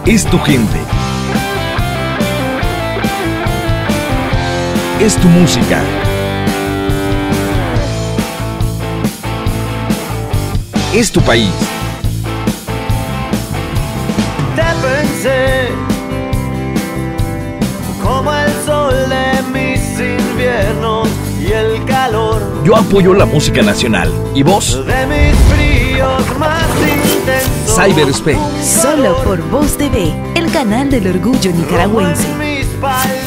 Es tu gente. Es tu música. Es tu país. Te pensé como el sol de mis inviernos y el calor. Yo apoyo la música nacional. ¿Y vos? De mis fríos más intensos. Cyberspace. Solo por Voz TV, el canal del orgullo nicaragüense. Como en mis